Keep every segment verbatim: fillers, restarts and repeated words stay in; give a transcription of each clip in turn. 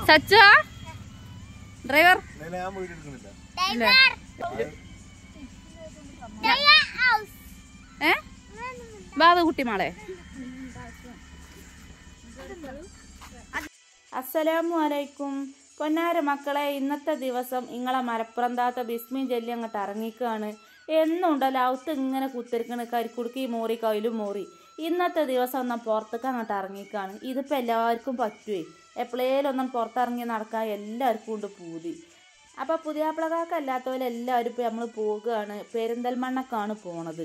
ചച്ചാ driver ഏ ബാധ കുട്ടി മാളെ. അസ്സലാമു അലൈക്കും പൊന്നാര മക്കളെ. ഇന്നത്തെ ദിവസം നിങ്ങളെ മലപ്പുറം താത്ത ബിസ്മി ജല്ലി അങ്ങോട്ട് ഇറങ്ങിക്കുകയാണ്. എന്നുണ്ടല്ലോ അവത്ത് ഇങ്ങനെ കുത്തിരിക്കണ് കരിക്കുടുക്കി മോറി കയ്യിലും മോറി. ഇന്നത്തെ ദിവസം ഒന്നും പുറത്തേക്ക് അങ്ങോട്ട് ഇറങ്ങിക്കുകയാണ്. ഇതിപ്പോൾ എല്ലാവർക്കും പറ്റുവേ. എപ്പോഴേലും ഒന്നും പുറത്തിറങ്ങി നടക്കാൻ എല്ലാവർക്കും ഉണ്ട് പൂതി. അപ്പോൾ പുതിയാപ്പിളകാർക്ക് അല്ലാത്തവരെല്ലാവരും ഇപ്പോൾ നമ്മൾ പോകുകയാണ്. പെരിന്തൽമണ്ണക്കാണ് പോണത്.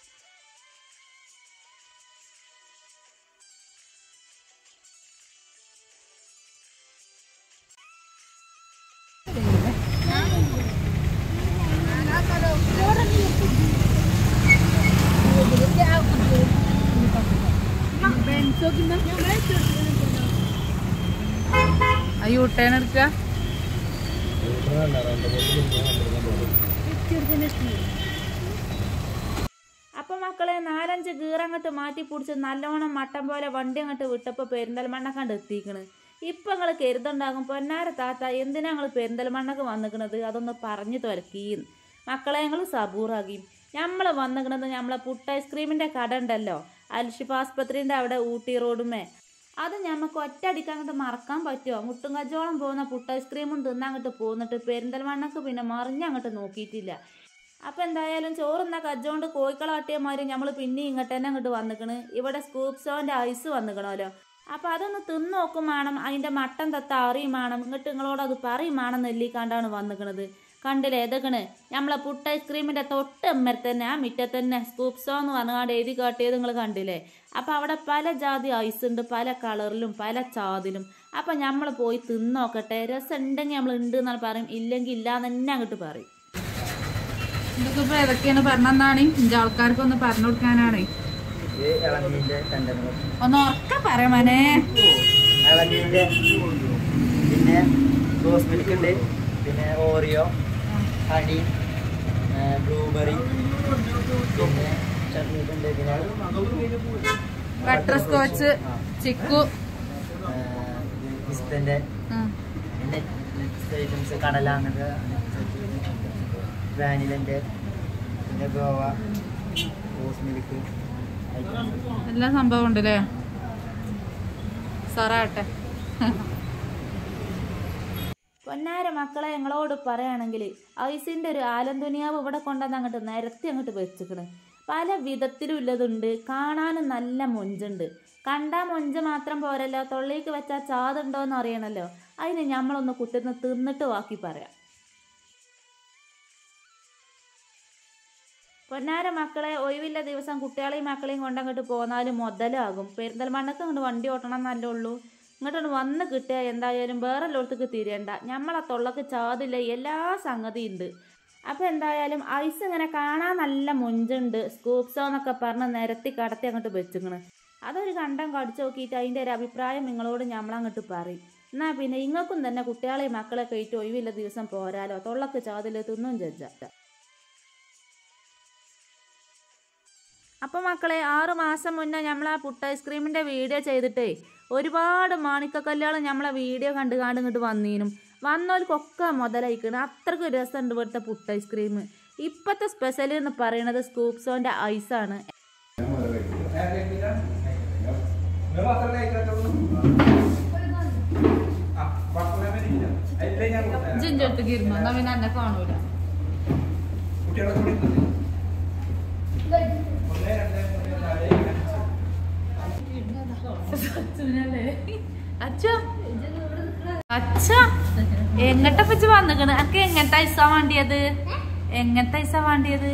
യൂട്ടേൺ എടുക്ക. അപ്പൊ മക്കളെ നാലഞ്ച് ഗീറങ്ങോട്ട് മാറ്റി പിടിച്ച് നല്ലോണം മട്ടം പോലെ വണ്ടി അങ്ങോട്ട് വിട്ടപ്പോ പെരിന്തൽമണ്ണ കണ്ട് എത്തിക്കണ്. ഇപ്പൊ നിങ്ങള് കരുതുണ്ടാകും പൊന്നാര താത്ത എന്തിനാ ഞങ്ങള് പെരിന്തൽമണ്ണക്ക് വന്നിക്കണത്, അതൊന്ന് പറഞ്ഞു തുരക്കീന്ന്. മക്കളെ ഞങ്ങള് സബൂറാകി നമ്മള് വന്നിക്കണത് നമ്മളെ പുട്ട് ഐസ്ക്രീമിന്റെ കട ഉണ്ടല്ലോ അൽഷിഫ് ആസ്പത്രിന്റെ അവിടെ ഊട്ടി റോഡുമേ. അത് ഞമ്മക്ക് ഒറ്റയടിക്ക് അങ്ങോട്ട് മറക്കാൻ പറ്റുമോ? മുട്ടും കച്ചോളം പോകുന്ന പുട്ട് ഐസ്ക്രീമും തിന്നങ്ങോട്ട് പോന്നിട്ട് പെരിന്തൽമണ്ണക്ക് പിന്നെ മറിഞ്ഞങ്ങോട്ട് നോക്കിയിട്ടില്ല. അപ്പം എന്തായാലും ചോറുന്ന കജ്ജോണ്ട് കോഴിക്കളാട്ടിയമാര് നമ്മൾ പിന്നെ ഇങ്ങോട്ട് തന്നെ അങ്ങോട്ട് വന്നിക്കണ്. ഇവിടെ സ്കൂപ്സോൻ്റെ ഐസ് വന്നിക്കണമല്ലോ. അപ്പം അതൊന്ന് തിന്ന് നോക്കും വേണം, അതിൻ്റെ മട്ടൻ തത്ത അറിയും വേണം. ഇങ്ങോട്ട് നിങ്ങളോട് അത് പറയും വേണം നെല്ലിക്കാണ്ടാണ് വന്നിക്കണത്. കണ്ടില്ലേ ഏതൊക്കെയാണ് നമ്മളെ പുട്ട് ഐസ്ക്രീമിൻ്റെ തൊട്ട് എമ്മരത്ത് തന്നെ ആ മിറ്റത്ത് തന്നെ സ്കൂപ്സോ എന്ന് പറഞ്ഞാണ്ട് എഴുതി കാട്ടിയത് നിങ്ങൾ കണ്ടില്ലേ. അപ്പം അവിടെ പല ജാതി ഐസ് ഉണ്ട്, പല കളറിലും പല ചാതിലും. അപ്പം നമ്മൾ പോയി തിന്നോക്കട്ടെ. രസം ഉണ്ടെങ്കിൽ നമ്മൾ ഉണ്ട് എന്നാണ് പറയും, ഇല്ലെങ്കിൽ ഇല്ലാന്ന് തന്നെ അങ്ങോട്ട് പറയും. ഇതൊക്കെ ഇപ്പോൾ ഏതൊക്കെയാണ് പറഞ്ഞെന്നാണ് ഇഞ്ച ആൾക്കാർക്കൊന്ന് പറഞ്ഞു കൊടുക്കാനാണ്. ഒന്ന് ഉറക്കം പറയാമേ. പിന്നെ റോസ് മിൽക്ക് ഉണ്ട്, പിന്നെ ഓറിയോ, ഹണി, ബ്ലൂബെറി, പിന്നെ ചട്നിട്ടുണ്ട്, പിന്നെ ബട്ടർ സ്കോച്ച്, ചിക്കു, പിസ്തന്റെ പിന്നെ ഐറ്റംസ് കടല അങ്ങനത്തെ വാനിലന്റെ, പിന്നെ ഗോവ, റോസ് മിൽക്ക് എല്ലാ സംഭവം ഉണ്ടല്ലേ. സറാട്ടെ പൊന്നാര മക്കളെ ഞങ്ങളോട് പറയുകയാണെങ്കിൽ ഐസിൻ്റെ ഒരു ആലന്തുനിയാവ് ഇവിടെ കൊണ്ടുവന്ന് അങ്ങോട്ട് നിരത്തി അങ്ങോട്ട് വെച്ചിക്കണ്. പല വിധത്തിലും ഉള്ളതുണ്ട്. കാണാനും നല്ല മൊഞ്ചുണ്ട്. കണ്ടാൽ മൊഞ്ച് മാത്രം പോരല്ലോ, തൊള്ളിക്ക് വെച്ചാൽ ചാതുണ്ടോയെന്ന് അറിയണമല്ലോ. അതിന് നമ്മളൊന്ന് കുത്തിന്ന് തിന്നിട്ട് ബാക്കി പറയാം. പൊന്നാര മക്കളെ ഒഴിവില്ല ദിവസം കുട്ടികളെയും മക്കളെയും കൊണ്ടങ്ങോട്ട് പോന്നാലും മുതലാകും. പെരിന്തൽമണ്ണക്ക് അങ്ങോട്ട് വണ്ടി ഓട്ടണം എന്നല്ലേ ഉള്ളൂ. ഇങ്ങോട്ടൊന്ന് വന്ന് കിട്ടുക. എന്തായാലും വേറെ എല്ലായിടത്തേക്ക് തിരിയണ്ട. നമ്മളെ തൊള്ളക്ക് ചാതില്ല, എല്ലാ സംഗതിയും ഉണ്ട്. അപ്പോൾ എന്തായാലും ഐസ് ഇങ്ങനെ കാണാൻ നല്ല മൊഞ്ചുണ്ട്. സ്കൂപ്സോ എന്നൊക്കെ പറഞ്ഞ് നിരത്തി കടത്തി അങ്ങോട്ട് വെച്ചിക്കണ്. അതൊരു കണ്ടം കടിച്ചു നോക്കിയിട്ട് അതിൻ്റെ ഒരു അഭിപ്രായം നിങ്ങളോട് നമ്മളങ്ങോട്ട് പറയും. എന്നാൽ പിന്നെ ഇങ്ങൾക്കും തന്നെ കുട്ടികളെയും മക്കളെ കയറ്റി ഒഴിവില്ല ദിവസം പോരാലോ. തൊള്ളക്ക് ചാതില്ല, തിന്നും ചെജ്ജ. അപ്പോൾ മക്കളെ ആറു മാസം മുന്നേ നമ്മൾ ആ പുട്ട് ഐസ്ക്രീമിൻ്റെ വീഡിയോ ചെയ്തിട്ടേ ഒരുപാട് മാണിക്കക്കല്ലുകൾ നമ്മളെ വീഡിയോ കണ്ട് കാണ്ട് ഇങ്ങോട്ട് വന്നീനും. വന്നവർക്കൊക്കെ മുതലായിക്കണം. അത്രയ്ക്ക് രസമുണ്ട് ഇവിടുത്തെ പുട്ട് ഐസ്ക്രീം. ഇപ്പോഴത്തെ സ്പെഷ്യൽ എന്ന് പറയുന്നത് സ്കൂപ്സോൻ്റെ ഐസാണ്. ജിഞ്ചടുത്ത് കിരുന്നു എന്നാ പിന്നെ എന്നെ കാണൂല. അച്ഛാ എങ്ങട്ട പച്ച് വന്നിക്കണ്? അനക്ക് എങ്ങനത്തെ ഐസാ വേണ്ടിയത്? എങ്ങനത്തെ ഐസാ വേണ്ടിയത്?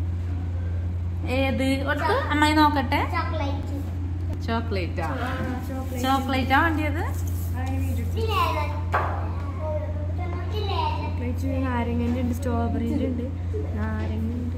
ഏത് ഒട്ട് അമ്മായി നോക്കട്ടെ. ചോക്ലേറ്റാ ചോക്ലേറ്റാ വേണ്ടിയത്? നാരങ്ങൻ്റെ ഉണ്ട്, സ്ട്രോബെറിൻ്റെ ഉണ്ട്, നാരങ്ങ ഉണ്ട്.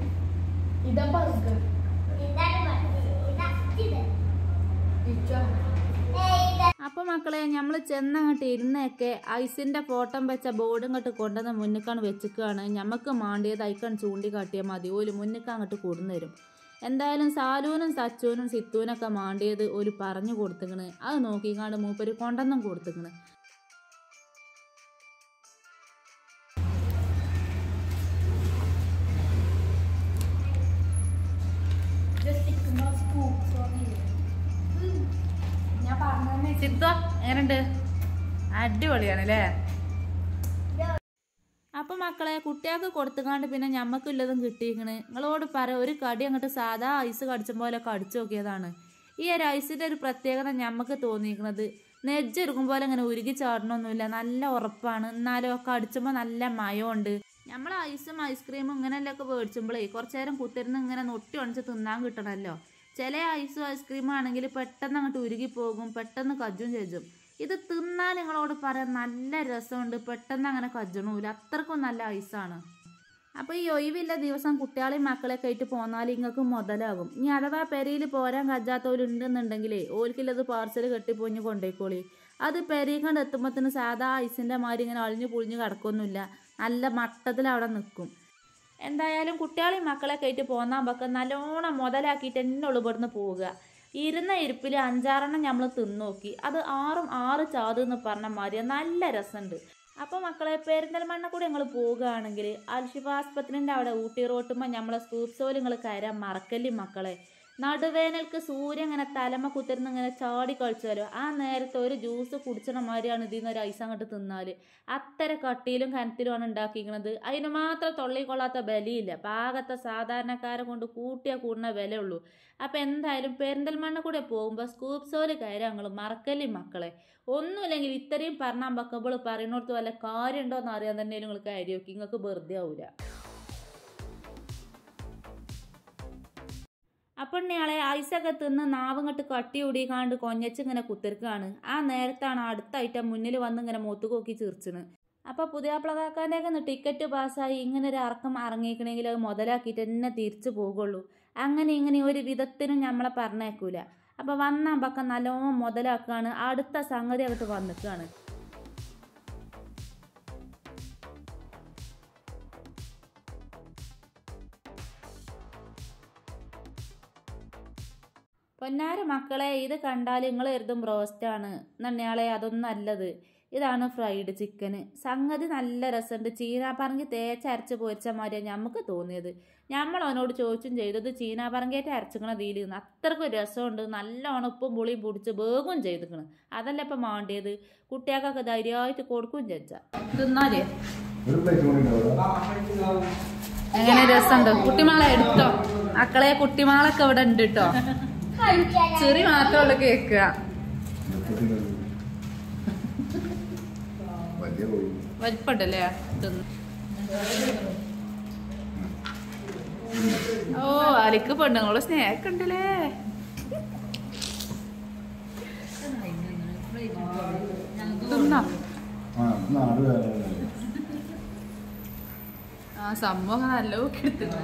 അപ്പോൾ മക്കളെ നമ്മൾ ചെന്നങ്ങോട്ട് ഇരുന്നൊക്കെ ഐസിൻ്റെ ഫോട്ടോ വെച്ച ബോർഡും ഇങ്ങോട്ട് കൊണ്ടുവന്ന് മുന്നിക്കാണ് വെച്ചിക്കുകയാണ്. ഞമ്മക്ക് മാണ്ടിയത് ഐക്കൺ ചൂണ്ടിക്കാട്ടിയാൽ മതി, ഓല് മുന്നിക്ക് അങ്ങോട്ട് കൊടുന്നു തരും. എന്തായാലും സാലൂനും സച്ചൂനും സിത്തൂനൊക്കെ മാണ്ടിയത് ഒരു പറഞ്ഞു കൊടുത്തിക്കണ്. അത് നോക്കിക്കാണ്ട് മൂപ്പര് കൊണ്ടൊന്നും കൊടുത്തിക്കണ്. ചിത്ത എങ്ങനെയുണ്ട്? അടിപൊളിയാണല്ലേ? അപ്പം മക്കളെ കുട്ടികൾക്ക് കൊടുത്തുകാണ്ട് പിന്നെ ഞമ്മക്കില്ലതും കിട്ടിയിരിക്കണ്. നിങ്ങളോട് പറ, ഒരു കടി അങ്ങോട്ട് സാധാ ഐസ് കടിച്ച പോലെ കടിച്ചു നോക്കിയതാണ്. ഈ ഒരു ഐസിൻ്റെ ഒരു പ്രത്യേകത ഞമ്മക്ക് തോന്നിയിരിക്കുന്നത് നെജ്ജെടുക്കും പോലെ ഇങ്ങനെ ഉരുകി ചാടണമൊന്നുമില്ല, നല്ല ഉറപ്പാണ്. എന്നാലും ഒക്കെ അടിച്ചുമ്പോൾ നല്ല മയമുണ്ട്. നമ്മൾ ഐസും ഐസ്ക്രീമും ഇങ്ങനെയൊക്കെ മേടിച്ചുമ്പോഴേ കുറച്ചു നേരം കുത്തിരുന്ന് ഇങ്ങനെ നൊട്ടി ഒണിച്ച് തിന്നാൻ കിട്ടണമല്ലോ. ചില ഐസും ഐസ്ക്രീമും ആണെങ്കിൽ പെട്ടെന്ന് അങ്ങോട്ട് ഉരുകി പോകും, പെട്ടെന്ന് കജ്ജും ചേച്ചും. ഇത് തിന്നാൻ നിങ്ങളോട് പറയാൻ നല്ല രസമുണ്ട്, പെട്ടെന്ന് അങ്ങനെ കജ്ജണമില്ല, അത്രക്കും നല്ല ഐസാണ്. അപ്പോൾ ഈ ഒഴിവില്ല ദിവസം കുട്ടികളെയും മക്കളെയൊക്കെ ആയിട്ട് പോന്നാൽ നിങ്ങൾക്ക് മുതലാകും. ഇനി അഥവാ പെരയിൽ പോരാൻ കജ്ജാത്തവരുണ്ടെന്നുണ്ടെങ്കിലേ ഓൽക്കില്ലത് പാർസൽ കെട്ടിപ്പൊഞ്ഞ് കൊണ്ടേക്കോളി. അത് പെരയിക്കണ്ട് എത്തുമ്പോഴത്തേന് സാധാ ഐസിൻ്റെ മാതിരി ഇങ്ങനെ അളിഞ്ഞു പൊളിഞ്ഞ് കിടക്കൊന്നുമില്ല, നല്ല മട്ടത്തിൽ അവിടെ നിൽക്കും. എന്തായാലും കുട്ടികളെയും മക്കളെയൊക്കെ ആയിട്ട് പോന്നാകുമ്പോൾ നല്ലോണം മുതലാക്കിയിട്ട് തന്നെ ഉള്ളു ഇവിടുന്ന് പോവുക. ഇരുന്ന ഇരിപ്പിൽ അഞ്ചാറെണ്ണം നമ്മൾ തിന്നോക്കി, അത് ആറും ആറ് ചാത് എന്ന് പറഞ്ഞ മാതിരി നല്ല രസമുണ്ട്. അപ്പോൾ മക്കളെ പെരിന്തൽമണ്ണ കൂടി ഞങ്ങൾ പോവുകയാണെങ്കിൽ അൽഷിഫ ആസ്പത്രിൻ്റെ അവിടെ ഊട്ടി റോട്ടുമ്പോൾ നമ്മളെ സ്കൂപ്പ് സോൽ നിങ്ങൾ കയറാൻ മറക്കല്ലേ മക്കളെ. നടുവേനൽക്ക് സൂര്യൻ ഇങ്ങനെ തലമ കുത്തിരുന്ന് ഇങ്ങനെ ചാടി കളിച്ചാലോ ആ നേരത്തെ ഒരു ജ്യൂസ് കുടിച്ചണ മാതിരിയാണ് ഇതിൽ നിന്ന് ഒരു ഐസ് അങ്ങോട്ട് തിന്നാൽ. അത്ര കട്ടിയിലും കനത്തിലുമാണ് ഉണ്ടാക്കിയിരിക്കുന്നത്. അതിന് മാത്രം തൊള്ളിക്കൊള്ളാത്ത ബലിയില്ല, പാകത്തെ സാധാരണക്കാരെ കൊണ്ട് കൂട്ടിയാൽ കൂടുന്ന വിലയുള്ളൂ. അപ്പം എന്തായാലും പെരിന്തൽമണ്ണ കൂടെ പോകുമ്പോൾ സ്കൂപ്പ് സോല് കയറാൻ ഞങ്ങൾ മറക്കല്ലേ മക്കളെ. ഒന്നുമില്ലെങ്കിൽ ഇത്രയും പറഞ്ഞാൽ പക്കമ്പോൾ പറയുന്നിടത്ത് വല്ല കാര്യമുണ്ടോ എന്ന് അറിയാൻ തന്നെ നിങ്ങൾ കാര്യം നോക്കി, നിങ്ങൾക്ക് വെറുതെ ആവില്ല. അപ്പം ഇയാളെ ഐസൊക്കെ തിന്ന് നാവങ്ങട്ട് കട്ടി ഓടിക്കാണ്ട് കൊഞ്ഞച്ചിങ്ങനെ കുത്തിരിക്കുകയാണ്. ആ നേരത്താണ് അടുത്ത ഐറ്റം മുന്നിൽ വന്ന് ഇങ്ങനെ മൂത്തുകൊക്കി ചിരിച്ചിന്. അപ്പോൾ പുതിയാപ്ലകാക്കാൻ്റെയൊക്കെ ഒന്ന് ടിക്കറ്റ് പാസ്സായി ഇങ്ങനെ ഒരു ഇറക്കം ഇറങ്ങിക്കണമെങ്കിൽ അത് മുതലാക്കിയിട്ട് തന്നെ തിരിച്ചു പോകുള്ളൂ. അങ്ങനെ ഇങ്ങനെ ഒരു വിധത്തിനും നമ്മളെ പറഞ്ഞേക്കൂല. അപ്പോൾ വന്ന പക്കം നല്ലോണം മുതലാക്കുകയാണ്. അടുത്ത സംഗതി അകത്ത് വന്നിക്കുകയാണ്. പൊന്നാര മക്കളെ, ഇത് കണ്ടാൽ നിങ്ങൾ എഴുതും ബ്രോസ്റ്റാണ് നന്നയാളെ, അതൊന്നും അല്ലത്. ഇതാണ് ഫ്രൈഡ് ചിക്കന്. സംഗതി നല്ല രസമുണ്ട്. ചീനാപ്പറങ്കി തേച്ചരച്ച് പൊരിച്ച മാതിരിയാണ് നമുക്ക് തോന്നിയത്. നമ്മൾ അവനോട് ചോദിച്ചും ചെയ്തത് ചീനാപ്പറങ്കേറ്റ് അരച്ചിക്കണ തീയിൽ നിന്ന് അത്രക്കും രസമുണ്ട്. നല്ലോണം ഉപ്പും പുളിയും പൊടിച്ച് വേഗം ചെയ്തിക്കണ്. അതല്ല ഇപ്പം മാണ്ടിയത്. കുട്ടികൾക്കൊക്കെ ധൈര്യമായിട്ട് കൊടുക്കും ചേച്ചാ തിന്നാലേ. എങ്ങനെ രസമുണ്ട്? കുട്ടിമാളെ എടുത്തോ മക്കളെ, കുട്ടിമാളൊക്കെ ഇവിടെ ഉണ്ട് കേട്ടോ. ചെറി മാത്രമുള്ള കേക്കുക. വലിപ്പുണ്ടല്ലേ? ഓ അലിക്ക് പെണ്ണുങ്ങള് സ്നേഹം ഉണ്ടല്ലേ. ആ സംഭവം നല്ല എടുത്തിട്ട്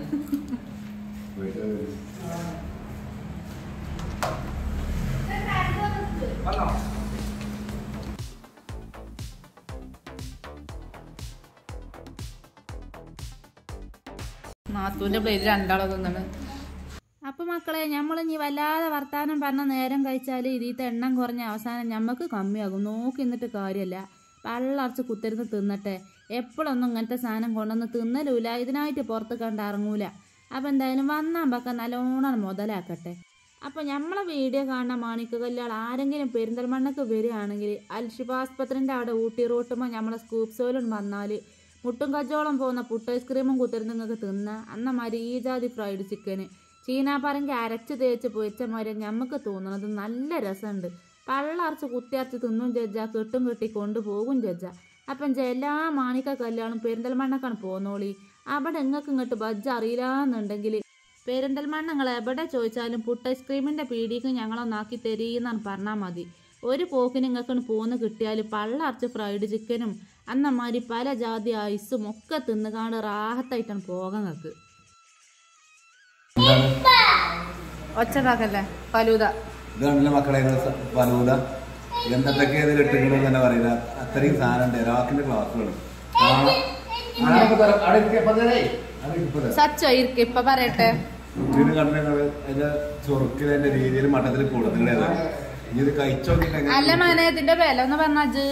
നാത്തൂൻ്റെ പ്ലേറ്റ് രണ്ടാളോ തിന്നാണ്. അപ്പം മക്കളെ, നമ്മളിനി വല്ലാതെ വർത്താനം പറഞ്ഞ നേരം കഴിച്ചാൽ ഇതിത്തെ എണ്ണം കുറഞ്ഞ അവസാനം ഞമ്മക്ക് കമ്മിയാകും. നോക്കി നിന്നിട്ട് കാര്യമല്ല. പള്ളറച്ച് കുത്തിരുന്ന് തിന്നട്ടെ. എപ്പോഴൊന്നും ഇങ്ങനത്തെ സാധനം കൊണ്ടുവന്ന് തിന്നലൂല, ഇതിനായിട്ട് പുറത്ത് കണ്ട് ഇറങ്ങൂല. അപ്പം എന്തായാലും വന്നാൻ പക്ക നല്ലോണം മുതലാക്കട്ടെ. അപ്പോൾ നമ്മളെ വീഡിയോ കാണുന്ന മാണിക്ക കല്യാൾ ആരെങ്കിലും പെരിന്തൽമണ്ണക്ക് വരികയാണെങ്കിൽ അൽഷിഫ ആസ്പത്രിൻ്റെ അവിടെ ഊട്ടി റോട്ടുമ്പോൾ നമ്മളെ സ്കൂപ്പ് സോലും വന്നാൽ മുട്ടും കച്ചോളം പോകുന്ന പുട്ട് ഐസ്ക്രീമും കുത്തിരുന്ന് നിങ്ങൾക്ക് തിന്ന അന്നമാതിരി ഈ ജാതി ഫ്രൈഡ് ചിക്കന് ചീനാപ്പറങ്കി അരച്ച് തേച്ച് പൊരിച്ച മാതിരി ഞമ്മക്ക് തോന്നുന്നത് നല്ല രസമുണ്ട്. പള്ളറച്ച് കുത്തിയരച്ച് തിന്നും ജഡ്ജ, കെട്ടും കെട്ടി കൊണ്ടുപോകും ജഡ്ജ. അപ്പം എല്ലാ മാണിക്ക കല്യാണം പെരിന്തൽമണ്ണക്കാണ് പോന്നോളി. അവിടെ നിങ്ങൾക്ക് ഇങ്ങോട്ട് ബജ്ജ് അറിയില്ല എന്നുണ്ടെങ്കിൽ പെരിന്തൽമണ്ണ നിങ്ങൾ എവിടെ ചോദിച്ചാലും പുട്ട് ഐസ്ക്രീമിൻ്റെ പീടിക്ക് ഞങ്ങളൊന്നാക്കി തരീന്നാണ് പറഞ്ഞാൽ മതി. ഒരു പോക്കിന് നിങ്ങൾക്ക് പോന്ന് കിട്ടിയാൽ പള്ളറച്ച് ഫ്രൈഡ് ചിക്കനും അന്നമാതിരി പല ജാതി ഐസും ഒക്കെ തിന്നുകാണ്ട് റാഹത്തായിട്ടാണ് പോകാൻ നിങ്ങൾക്ക്. ഒച്ചതാക്കല്ലേ ഫലൂദ. ഇതാണല്ലോ മക്കളെ ഫലൂദ. എന്തൊക്കെ ഇട്ടിട്ടുണ്ടെന്ന് തന്നെ പറയില്ല, അത്രയും സാധനം ഉണ്ട്. രാക്കിന്റെ ക്ലാസ്സുകൾ സച്ചോ ഇരിക്ക ഇപ്പൊ പറയട്ടെ. ഇതിന് കണ്ടത് അതിന്റെ ചൊറുക്കിന്റെ രീതിയിൽ മട്ടത്തിൽ കൊടുത്തിട്ടുള്ളത്. ഇനി ഇത് കഴിച്ചോക്കി അല്ല മോനെ, ഇതിന്റെ വില ഒന്ന് പറഞ്ഞാജ്.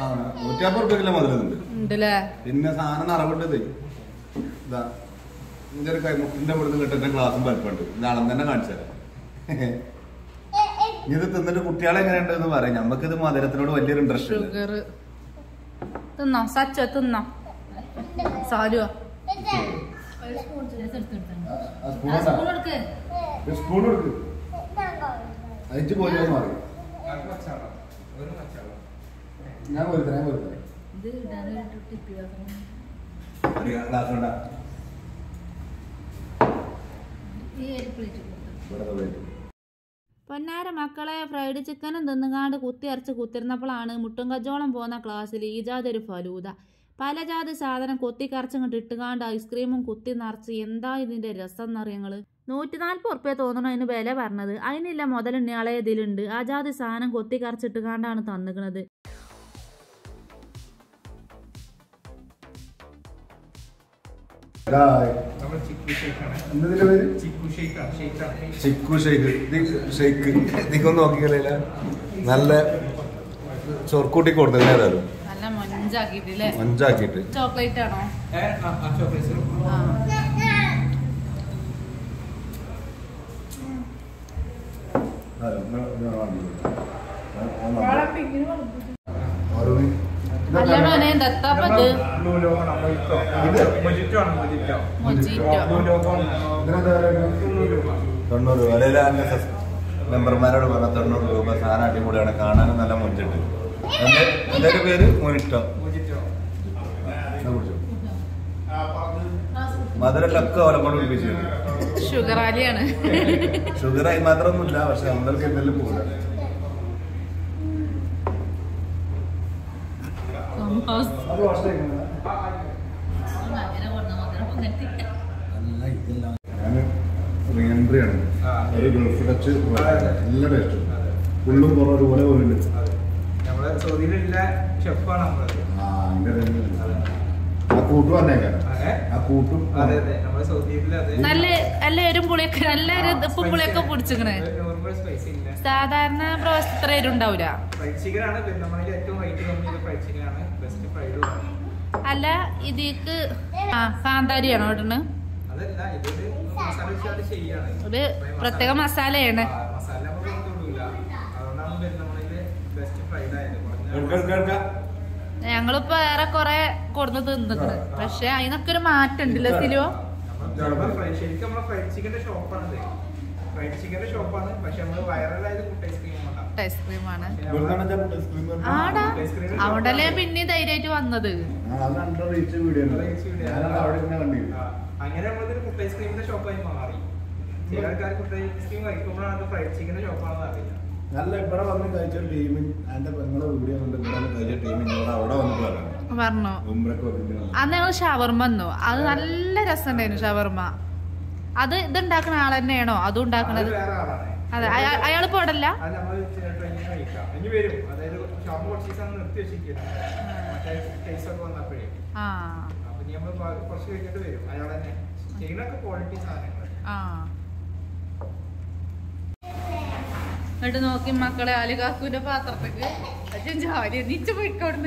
നൂറ്റിയാപ്പത് റുപ്യ കിലോ മധുരമുണ്ട്. പിന്നെ സാധനം നിറവുണ്ടത് ഇതാ ഇതിന്റെ ഒരു കൈമുട്ടിന്റെ ഇവിടുന്ന് കിട്ടുന്ന ഗ്ലാസും പലപ്പുണ്ട് നാളെ തന്നെ കാണിച്ചു തരാം. ഇത് തിന്നിട്ട് കുട്ടികളെ എങ്ങനെയുണ്ടെന്ന് പറയാം. നമുക്കിത് മധുരത്തിനോട് വലിയൊരു ഇൻട്രസ്റ്റ് ഉണ്ട്. തിന്നോ സച്ചോ തിന്നോ സാലുവോ സ്പൂൺ കൊടുക്ക് അയച്ചു പോയി മാറി ഞാൻ പോയി തരാം പോയി ഗ്ലാസ് ഉണ്ടാ പൊന്നാര മക്കളെ ഫ്രൈഡ് ചിക്കനും തിന്നുകാണ്ട് കുത്തി അരച്ച് കുത്തിരുന്നപ്പോഴാണ് മുട്ടും കജോളം പോകുന്ന ക്ലാസ്സിൽ ഈ ജാതി ഒരു ഫലൂത പല ജാതി സാധനം കൊത്തി കറച്ചങ്ങോട്ട് ഇട്ടുകാണ്ട് ഐസ്ക്രീമും കുത്തി നിറച്ച് എന്താ ഇതിന്റെ രസം എന്നറിയങ്ങള്. നൂറ്റി നാൽപ്പത് ഉറുപ്പ്യ തോന്നണം അതിന് വില പറഞ്ഞത്. അതിനില്ല മുതലുണ്ണിയാളെ ഇതിലുണ്ട്. ആ ജാതി സാധനം കൊത്തി കറച്ചിട്ടുകാണ്ടാണ് തന്നിക്കണത്. ചിക്കു ഷെയ്ക്ക് ഷെയ്ക്ക് നിക്കൊന്ന് നോക്കിക്കല്ല നല്ല ചൊർക്കൂട്ടി കൊടുത്തത് മഞ്ചാക്കിട്ട് ചോക്ലേറ്റ് ആണോ? അല്ല മോനെ ദത്താപ്പത് തൊണ്ണൂറ് രൂപ മെമ്പർമാരോട് പറഞ്ഞ തൊണ്ണൂറ് രൂപ സാധനം അടിപൊളിയാണ്, കാണാനും നല്ല മുഞ്ചിട്ട്. എന്റെ ഒരു പേര് മോനിട്ടോ. മധുരൊക്കെ അവരെ കൊണ്ട് പിടിപ്പിച്ചു. ഷുഗർ ആലിയാണ്. ഷുഗർ ആയി മാത്രമൊന്നുമില്ല, പക്ഷെ നമ്മൾക്ക് എന്തെങ്കിലും പോകില്ല. റീഎൻട്രിയാണ് ഒരു ഗൾഫ് ടച്ച് നല്ല ടേസ്റ്റ്. ഫുള്ളും കുറേ ഒരുപോലെ പോലുണ്ട്. ആ കൂട്ടും വന്നേക്കാം. ആ കൂട്ടും നല്ല നല്ല എരും പുളിയൊക്കെ നല്ല ഉപ്പും പുളിയൊക്കെ പിടിച്ചിക്കണേ. സാധാരണ ബ്രോസ്റ്റ് ഇത്ര എരും ഉണ്ടാവൂല. അല്ല ഇതിക്ക് ആ കാന്താരിയാണോ ഇടണ്? ഒരു പ്രത്യേക മസാലയാണ്. ഞങ്ങളിപ്പോ വേറെ കൊറേ കൊടുന്ന് തിന്നിക്കണ്, പക്ഷെ അതിനൊക്കെ ഒരു മാറ്റം ഉണ്ടല്ലോ സിലോ. ശരിക്കും നമ്മളെ ഫ്രൈഡ് ചിക്കന്റെ ഷോപ്പാണ്. ഫ്രൈഡ് ചിക്കന്റെ ഷോപ്പാണ്, പക്ഷെ നമ്മള് വൈറലായത് ഫുഡ് ഐസ്ക്രീമാണ്. ആടാ അവിടല്ലേ പിന്നെ ധൈര്യമായിട്ട് വന്നത്. അങ്ങനെ നമ്മളൊരു ഫുഡ് ഐസ്ക്രീമിന്റെ ഷോപ്പായി മാറി. ചില ആൾക്കാർ ഫുഡ് ഐസ്ക്രീം കഴിക്കുമ്പോഴാണ് ഫ്രൈഡ് ചിക്കന്റെ ഷോപ്പാണെന്ന് അറിയില്ല. നല്ല ഇവിടെ വന്ന് കഴിച്ച ടീമിൻ എന്റെ പെങ്ങളെ വീഡിയോ കണ്ട് ഇവിടെ കഴിച്ച ടീമിൻ അവിടെ വന്നിട്ട് പറഞ്ഞു അന്ന് ഞങ്ങൾ ഷവർമ്മ വന്നു. അത് നല്ല രസമുണ്ടായിരുന്നു ഷവർമ്മ. അത് ഇതുണ്ടാക്കുന്ന ആൾ തന്നെയാണോ അതും ഉണ്ടാക്കണത്? അതെ അയാൾ പോടല്ല. എന്നിട്ട് നോക്കി മക്കളെ ആലുകാക്കൂന്റെ പാത്രത്തേക്ക് അച്ഛൻ ജാലിയ നീച്ച് പോയിക്കോടുന്ന്.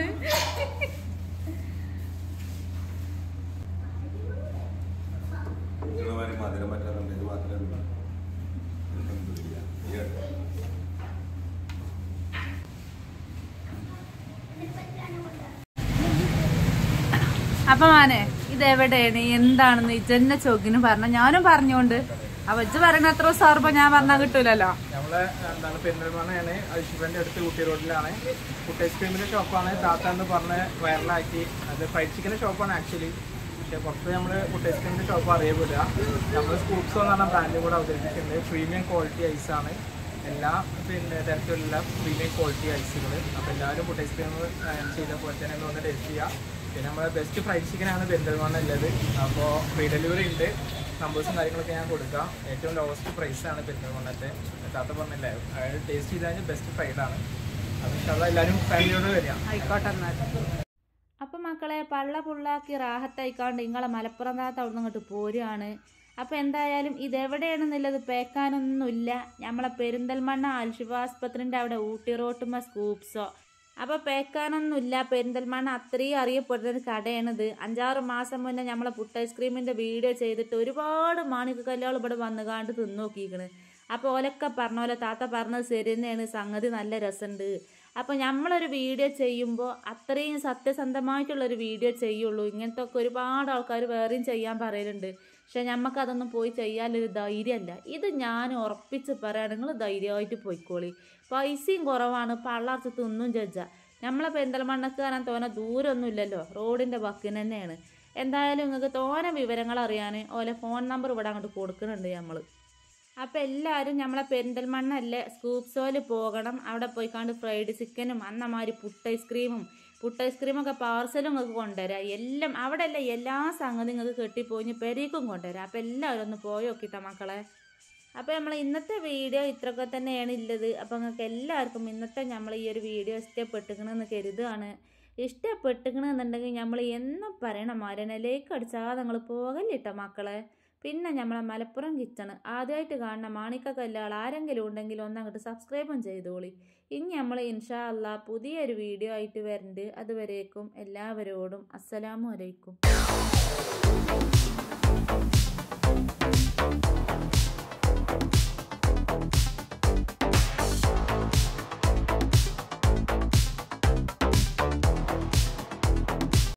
അപ്പൊ മാനെ ഇതെവിടെയാണ് എന്താണെന്ന് ഇജന്നെ ചോക്കിന് പറഞ്ഞ ഞാനും പറഞ്ഞോണ്ട് അവച്ച് പറയണ അത്ര സാർപ്പ ഞാൻ പറഞ്ഞാൽ കിട്ടൂലല്ലോ. നമ്മളെ എന്താണ് പെരുന്തൽമണ്ണയാണ്, ഐശ്വര്യന്റെ അടുത്ത് ഊട്ടി റോഡിലാണ്. ഫുഡ് ഐസ്ക്രീമിന്റെ ഷോപ്പാണ്. താത്ത എന്ന് പറഞ്ഞ് വൈറലാക്കി. അത് ഫ്രൈഡ് ചിക്കന്റെ ഷോപ്പാണ് ആക്ച്വലി. പക്ഷെ പുറത്ത് നമ്മൾ ഫുഡ് ഐസ്ക്രീമിന്റെ ഷോപ്പ് അറിയപ്പെടില്ല. നമ്മൾ സ്കൂപ്സോ എന്ന് പറഞ്ഞ ബ്രാൻഡ് കൂടെ അവതരിപ്പിച്ചിട്ടുണ്ട്. പ്രീമിയം ക്വാളിറ്റി ഐസാണ്. എല്ലാ പിന്നെ തരത്തിലുള്ള പ്രീമിയം ക്വാളിറ്റി ഐസുകൾ. അപ്പോൾ എല്ലാവരും ഫുഡ് ഐസ്ക്രീം ചെയ്ത പോലെ തന്നെ ഒന്ന് ടേസ്റ്റ് ചെയ്യുക. പിന്നെ നമ്മുടെ ബെസ്റ്റ് ഫ്രൈഡ് ചിക്കനാണ് പെരുന്തൽമണ്ണ ഉള്ളത്. അപ്പോൾ ഫ്രീ ഡെലിവറി ഉണ്ട്. നമ്പേഴ്സും കാര്യങ്ങളൊക്കെ ഞാൻ കൊടുക്കാം. ഏറ്റവും ലോവസ്റ്റ് പ്രൈസാണ് പെരുന്തൽമണ്ണത്തെ. താത്ത പറഞ്ഞില്ലേ, അതായത് ടേസ്റ്റ് ചെയ്ത് കഴിഞ്ഞാൽ ബെസ്റ്റ് ഫ്രൈഡാണ്. അപ്പോൾ എല്ലാവരും ഫാമിലിയോട് വരിക. ആയിക്കോട്ടെ എന്നാൽ. അപ്പം മക്കളെ പള്ള പുള്ളാക്കി റാഹത്തായിക്കാണ്ട് നിങ്ങളെ മലപ്പുറം താത്ത അവിടെ നിന്ന് ഇങ്ങോട്ട് പോരുകയാണ്. അപ്പോൾ എന്തായാലും ഇതെവിടെയാണെന്നുള്ളത് പേക്കാനൊന്നുമില്ല. നമ്മളെ പെരിന്തൽമണ്ണ അൽഷിഫ ആസ്പത്രിൻ്റെ അവിടെ ഊട്ടി റോട്ടുമ്മ സ്കൂപ്സോ അപ്പോൾ പേക്കാനൊന്നുമില്ല. പെരിന്തൽമണ്ണ അത്രയും അറിയപ്പെടുന്നൊരു കടയാണിത്. അഞ്ചാറ് മാസം മുന്നേ നമ്മളെ പുട്ട് ഐസ്ക്രീമിൻ്റെ വീഡിയോ ചെയ്തിട്ട് ഒരുപാട് മാണിക്കക്കല്ലുകൾ ഇവിടെ വന്നു കാണ്ട് തിന്നു നോക്കിയിരിക്കണ്. അപ്പോൾ ഓലൊക്കെ പറഞ്ഞ പോലെ താത്ത പറഞ്ഞത് ശരി തന്നെയാണ്, സംഗതി നല്ല രസമുണ്ട്. അപ്പോൾ നമ്മളൊരു വീഡിയോ ചെയ്യുമ്പോൾ അത്രയും സത്യസന്ധമായിട്ടുള്ളൊരു വീഡിയോ ചെയ്യുള്ളൂ. ഇങ്ങനത്തെ ഒക്കെ ഒരുപാട് ആൾക്കാർ വേറെയും ചെയ്യാൻ പറയലുണ്ട്. പക്ഷെ നമുക്കതൊന്നും പോയി ചെയ്യാനൊരു ധൈര്യമല്ല. ഇത് ഞാൻ ഉറപ്പിച്ച് പറയാം, നിങ്ങൾ ധൈര്യമായിട്ട് പോയിക്കോളി. പൈസയും കുറവാണ്, പള്ളർച്ച് തിന്നും ജഡ്ജ. നമ്മളെ പെരിന്തൽമണ്ണക്ക് കാണാൻ തോന്നെ ദൂരമൊന്നും ഇല്ലല്ലോ, റോഡിൻ്റെ വക്കിന് തന്നെയാണ്. എന്തായാലും നിങ്ങൾക്ക് തോനെ വിവരങ്ങൾ അറിയാൻ ഓലെ ഫോൺ നമ്പർ ഇവിടെ അങ്ങോട്ട് കൊടുക്കുന്നുണ്ട് നമ്മൾ. അപ്പോൾ എല്ലാവരും നമ്മളെ പെരിന്തൽമണ്ണല്ലേ സ്കൂപ്സോയിൽ പോകണം. അവിടെ പോയിക്കാണ്ട് ഫ്രൈഡ് ചിക്കനും അന്നമാതിരി പുട്ട് ഐസ്ക്രീമും പുട്ട് ഐസ്ക്രീമൊക്കെ പാർസലും നിങ്ങൾക്ക് കൊണ്ടുവരാം. എല്ലാം അവിടെ അല്ലേ എല്ലാ സംഗതി നിങ്ങൾക്ക് കെട്ടിപ്പോയി പെരീക്കും കൊണ്ടുവരാം. അപ്പോൾ എല്ലാവരും ഒന്ന് പോയി നോക്കിയിട്ട മക്കളെ. അപ്പോൾ നമ്മൾ ഇന്നത്തെ വീഡിയോ ഇത്രയൊക്കെ തന്നെയാണ് ഉള്ളത്. അപ്പോൾ നിങ്ങൾക്ക് എല്ലാവർക്കും ഇന്നത്തെ നമ്മൾ ഈ ഒരു വീഡിയോ ഇഷ്ടപ്പെട്ടിക്കണമെന്ന് കരുതുകയാണ്. ഇഷ്ടപ്പെട്ടിക്കണമെന്നുണ്ടെങ്കിൽ നമ്മൾ എന്നും പറയണം മരനിലേക്ക് അടിച്ചാൽ നിങ്ങൾ പോകല്ലിട്ട മക്കളെ. പിന്നെ നമ്മളെ മലപ്പുറം കിച്ചണ് ആദ്യമായിട്ട് കാണുന്ന മാണിക്കക്കല്ലുകൾ ആരെങ്കിലും ഉണ്ടെങ്കിൽ ഒന്നങ്ങോട്ട് സബ്സ്ക്രൈബും ചെയ്തോളി. ഇനി നമ്മൾ ഇൻഷാ അല്ലാ പുതിയൊരു വീഡിയോ ആയിട്ട് വരുന്നുണ്ട്. അതുവരേക്കും എല്ലാവരോടും അസ്സലാമു അലൈക്കും.